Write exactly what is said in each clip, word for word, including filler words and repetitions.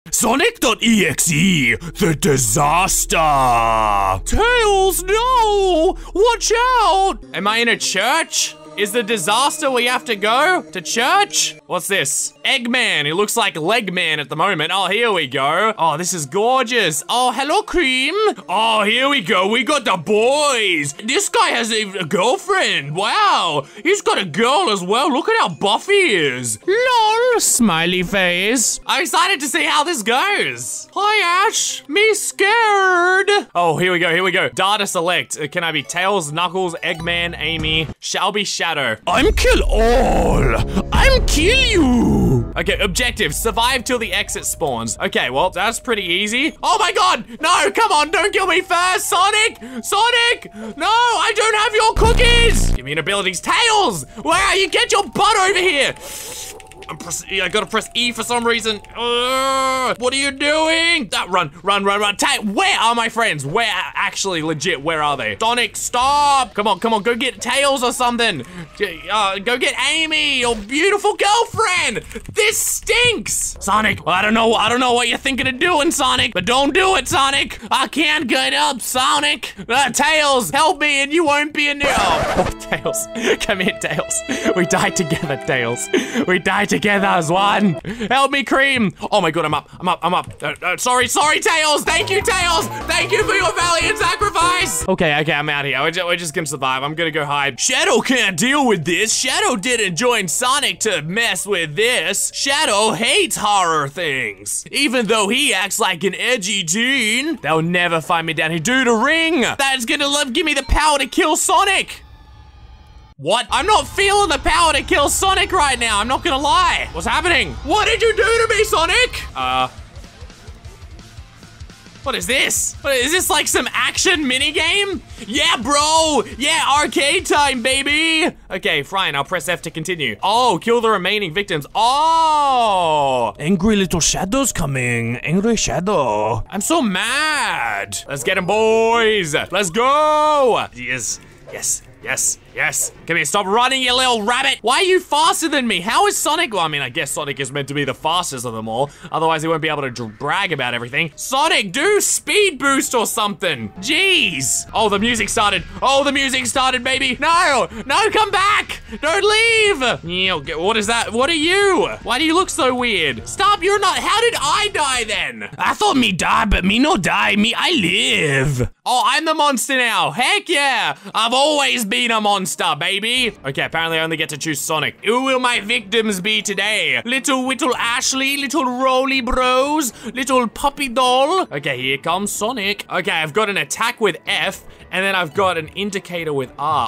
Sonic dot E X E, the disaster. Tails, no! Watch out! Am I in a church? Is the disaster we have to go to church? What's this? Eggman. He looks like Legman at the moment. Oh, here we go. Oh, this is gorgeous. Oh, hello, Cream. Oh, here we go. We got the boys. This guy has a, a girlfriend. Wow. He's got a girl as well. Look at how buff he is. Lol. Smiley face. I'm excited to see how this goes. Hi, Ash. Me scared. Oh, here we go. Here we go. Data select. Uh, can I be Tails, Knuckles, Eggman, Amy? Shall be Shadow. I'm kill all. I'm kill you. Okay, objective, survive till the exit spawns. Okay, well, that's pretty easy. Oh my God, no, come on, don't kill me first, Sonic. Sonic, no, I don't have your cookies. Give me an abilities, Tails. Wow, you get your butt over here. I'm press I gotta press E for some reason. Uh, what are you doing? Uh, run, run, run, run. Ta where are my friends? Where, actually, legit, where are they? Sonic, stop. Come on, come on, go get Tails or something. Uh, go get Amy, your beautiful girlfriend. This stinks. Sonic, I don't know, I don't know what you're thinking of doing, Sonic, but don't do it, Sonic. I can't get up, Sonic. Uh, Tails, help me and you won't be a new- Oh, oh, Tails, come here, Tails. We died together, Tails. We died together. Together as one. Help me, Cream. Oh my God, I'm up. I'm up. I'm up. Uh, uh, sorry, sorry, Tails. Thank you, Tails. Thank you for your valiant sacrifice. Okay, okay, I'm out here. We're just, we're just gonna survive. I'm gonna go hide. Shadow can't deal with this. Shadow didn't join Sonic to mess with this. Shadow hates horror things. Even though he acts like an edgy teen. They'll never find me down here. Dude, a ring. That's gonna love, give me the power to kill Sonic. What? I'm not feeling the power to kill Sonic right now. I'm not gonna lie. What's happening? What did you do to me, Sonic? Uh. What is this? What, is this like some action minigame? Yeah, bro. Yeah, arcade time, baby. Okay, fine. I'll press F to continue. Oh, kill the remaining victims. Oh. Angry little Shadow's coming. Angry Shadow. I'm so mad. Let's get him, boys. Let's go. Yes. Yes. Yes, yes. Come here, stop running, you little rabbit. Why are you faster than me? How is Sonic? Well, I mean, I guess Sonic is meant to be the fastest of them all. Otherwise, he won't be able to brag about everything. Sonic, do speed boost or something. Jeez. Oh, the music started. Oh, the music started, baby. No, no, come back. Don't leave. What is that? What are you? Why do you look so weird? Stop, you're not. How did I die then? I thought me die, but me no die. Me, I live. Oh, I'm the monster now. Heck yeah. I've always been a monster, baby. Okay, apparently I only get to choose Sonic. Who will my victims be today? Little Whittle Ashley, little Roly Bros, little Puppy Doll. Okay, here comes Sonic. Okay, I've got an attack with F, and then I've got an indicator with R.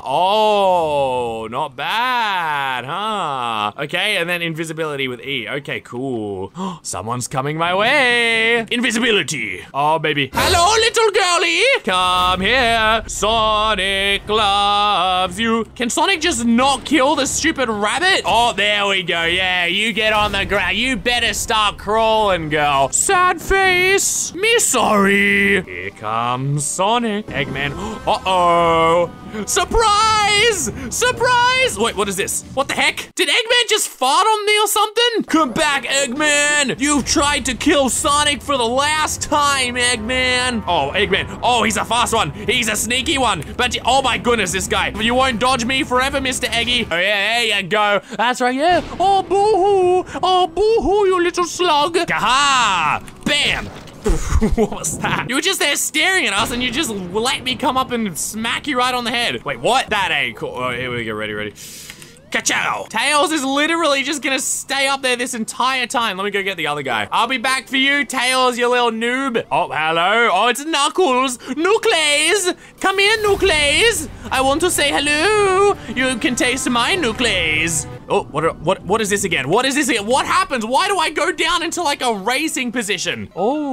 Oh, not bad, huh? Okay, and then invisibility with E. Okay, cool. Someone's coming my way. Invisibility. Oh, baby. Hello, little girlie. Come here. Sonic loves you. Can Sonic just not kill the stupid rabbit? Oh, there we go. Yeah, you get on the ground. You better start crawling, girl. Sad face. Me sorry. Here comes Sonic. Eggman. Uh-oh. Surprise! Surprise! Wait, what is this? What the heck? Did Eggman just fart on me or something? Come back, Eggman! You've tried to kill Sonic for the last time, Eggman! Oh, Eggman. Oh, he's a fast one. He's a sneaky one. But, oh my goodness, this guy. You won't dodge me forever, Mister Eggy. Oh, yeah, there you go. That's right, yeah. Oh, boo-hoo. Oh, boo-hoo, you little slug. Kaha! Bam! What was that? You were just there staring at us and you just let me come up and smack you right on the head. Wait, what? That ain't cool. Oh, here we go. Ready, ready. Ka-chow! Tails is literally just gonna stay up there this entire time. Let me go get the other guy. I'll be back for you, Tails, you little noob. Oh, hello. Oh, it's Knuckles. Nucleus! Come here, Nucleus! I want to say hello. You can taste my Nucleus. Oh, what, what, what is this again? What is this again? What happens? Why do I go down into like a racing position?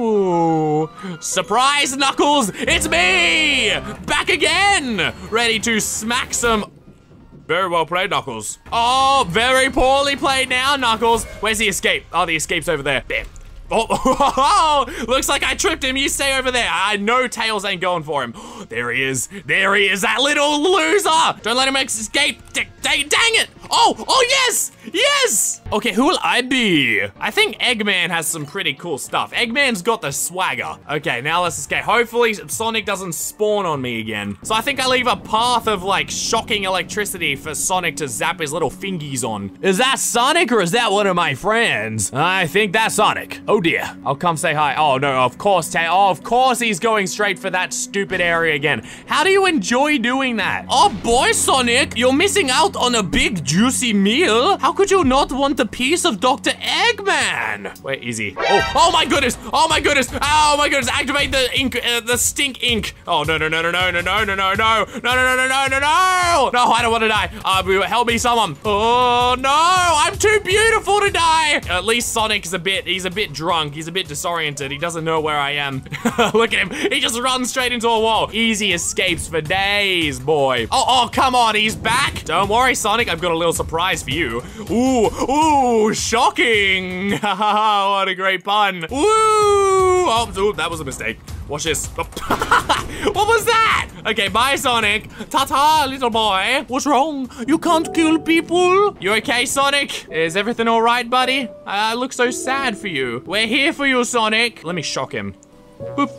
Oh, surprise, Knuckles. It's me! Back again! Ready to smack some... Very well played, Knuckles. Oh, very poorly played now, Knuckles. Where's the escape? Oh, the escape's over there. Bam. Oh, oh, oh, looks like I tripped him. You stay over there. I know Tails ain't going for him. There he is. There he is, that little loser. Don't let him escape. D dang, dang it. Oh, oh, yes. Yes. Okay, who will I be? I think Eggman has some pretty cool stuff. Eggman's got the swagger. Okay, now let's escape. Hopefully Sonic doesn't spawn on me again. So I think I leave a path of like shocking electricity for Sonic to zap his little fingies on. Is that Sonic or is that one of my friends? I think that's Sonic. Oh dear. I'll come say hi. Oh no, of course, Tay. Oh, of course he's going straight for that stupid area again. How do you enjoy doing that? Oh boy, Sonic, you're missing out on a big juicy meal. How could you not want a piece of Doctor Eggman? Where is he? Oh, oh my goodness. Oh my goodness. Oh my goodness. Activate the ink, uh, the stink ink. Oh no, no, no, no, no, no, no, no, no, no, no, no, no, no, no, no, no. No, I don't want to die. Uh, help me, someone. Oh no, I'm too beautiful to die. At least Sonic's a bit, he's a bit drunk. He's a bit disoriented. He doesn't know where I am. Look at him. He just runs straight into a wall. Easy escapes for days, boy. Oh, oh, come on. He's back. Don't worry, Sonic. I've got a little surprise for you. Ooh, ooh, shocking. What a great pun. Ooh. Oh, ooh, that was a mistake. Watch this. What was that? Okay, bye, Sonic. Ta-ta, little boy. What's wrong? You can't kill people? You okay, Sonic? Is everything all right, buddy? I look so sad for you. We're here for you, Sonic. Let me shock him. Boop.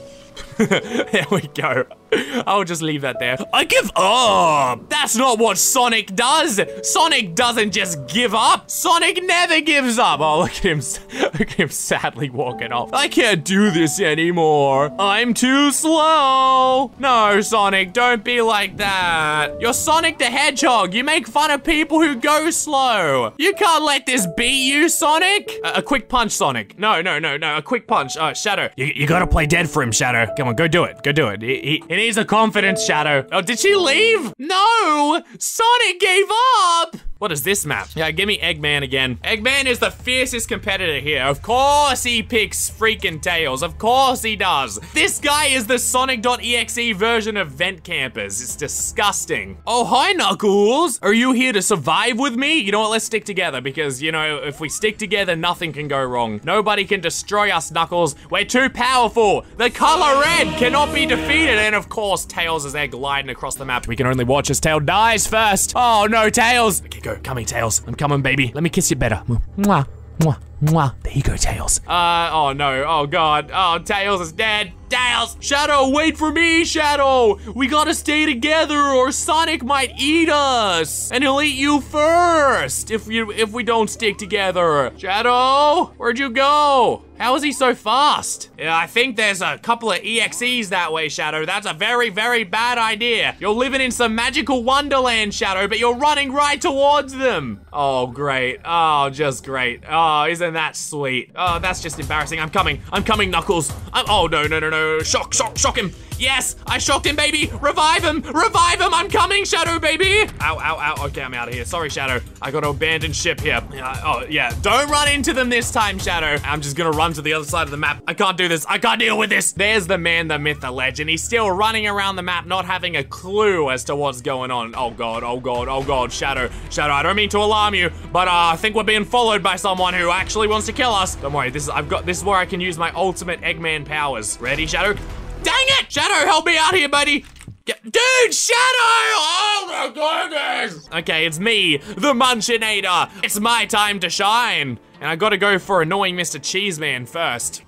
There we go. I'll just leave that there. I give up. That's not what Sonic does. Sonic doesn't just give up. Sonic never gives up. Oh, look at him. Look at him sadly walking off. I can't do this anymore. I'm too slow. No, Sonic, don't be like that. You're Sonic the Hedgehog. You make fun of people who go slow. You can't let this beat you, Sonic. A, a quick punch, Sonic. No, no, no, no. A quick punch. Uh, Shadow. You, you gotta play dead for him, Shadow. Come on, go do it. Go do it. He, he, he needs a confidence, Shadow. Oh, did she leave? No! Sonic gave up! What is this map? Yeah, give me Eggman again. Eggman is the fiercest competitor here. Of course he picks freaking Tails. Of course he does. This guy is the Sonic dot E X E version of Vent Campers. It's disgusting. Oh, hi, Knuckles. Are you here to survive with me? You know what? Let's stick together because, you know, if we stick together, nothing can go wrong. Nobody can destroy us, Knuckles. We're too powerful. The color red cannot be defeated. And of course, Tails is there gliding across the map. We can only watch as Tails dies first. Oh, no, Tails. Okay, go. Coming, Tails. I'm coming, baby. Let me kiss you better. Mwah, mwah, mwah. There you go, Tails. Uh, oh no. Oh God. Oh, Tails is dead. Tails! Shadow, wait for me, Shadow! We gotta stay together or Sonic might eat us! And he'll eat you first if you if we don't stick together. Shadow, where'd you go? How is he so fast? Yeah, I think there's a couple of E X Es that way, Shadow. That's a very, very bad idea. You're living in some magical wonderland, Shadow, but you're running right towards them. Oh, great. Oh, just great. Oh, isn't that sweet? Oh, that's just embarrassing. I'm coming. I'm coming, Knuckles. I'm, oh, no, no, no, no. Shock, shock, shock him. Yes, I shocked him, baby. Revive him. Revive him. I'm coming, Shadow, baby. Ow, ow, ow. Okay, I'm out of here. Sorry, Shadow. I got to abandon ship here. Uh, oh, yeah. Don't run into them this time, Shadow. I'm just going to run to the other side of the map. I can't do this. I can't deal with this. There's the man, the myth, the legend. He's still running around the map, not having a clue as to what's going on. Oh, God. Oh, God. Oh, God. Shadow. Shadow, I don't mean to alarm you, but uh, I think we're being followed by someone who actually wants to kill us. Don't worry. This is, I've got, this is where I can use my ultimate Eggman powers. Ready, Shadow? Dang it! Shadow, help me out here, buddy. Get, dude, Shadow! Oh my goodness! Okay, it's me, the Munchinator. It's my time to shine. And I gotta go for annoying Mister Cheeseman first.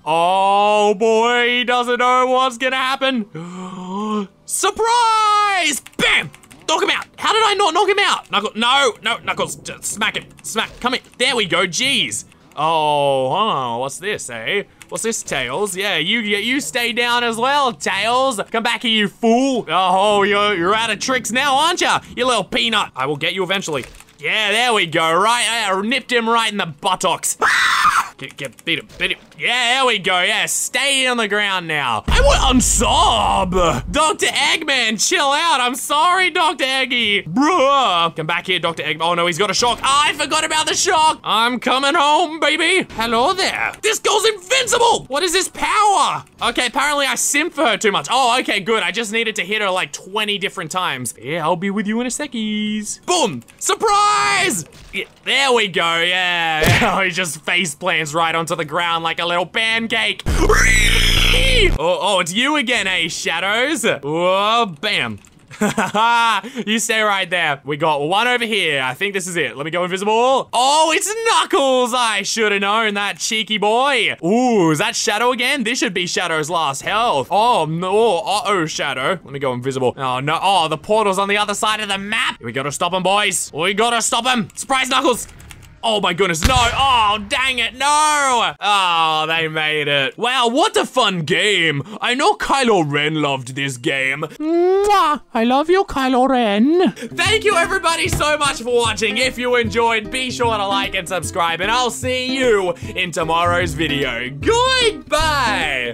Oh boy, he doesn't know what's gonna happen. Surprise! Bam! Knock him out. How did I not knock him out? Knuckles, no, no, Knuckles, just smack him. Smack, come here. There we go, jeez. Oh, huh, what's this, eh? What's this, Tails? Yeah, you you stay down as well, Tails. Come back here, you fool. Oh, you're, you're out of tricks now, aren't you? You little peanut. I will get you eventually. Yeah, there we go, right? I nipped him right in the buttocks. Get, get, beat him, beat him. Yeah, there we go, yeah, stay on the ground now. I want unsob. Doctor Eggman, chill out. I'm sorry, Doctor Eggy. Bruh. Come back here, Doctor Eggman. Oh no, he's got a shock. Oh, I forgot about the shock. I'm coming home, baby. Hello there. This girl's invincible. What is this power? Okay, apparently I simp for her too much. Oh, okay, good. I just needed to hit her like twenty different times. Yeah, I'll be with you in a seckies. Boom. Surprise! Yeah, there we go, yeah. Oh, he just face plants right onto the ground like a little pancake. oh, oh, it's you again, eh, Shadows? Whoa, bam. You stay right there. We got one over here. I think this is it. Let me go invisible. Oh, it's Knuckles. I should have known that, cheeky boy. Ooh, is that Shadow again? This should be Shadow's last health. Oh, no. Uh-oh, Shadow. Let me go invisible. Oh, no. Oh, the portal's on the other side of the map. We gotta stop him, boys. We gotta stop him. Surprise, Knuckles. Oh my goodness, no. Oh, dang it, no. Oh, they made it. Wow, what a fun game. I know Kylo Ren loved this game. Mwah. I love you, Kylo Ren. Thank you everybody so much for watching. If you enjoyed, be sure to like and subscribe, and I'll see you in tomorrow's video. Goodbye.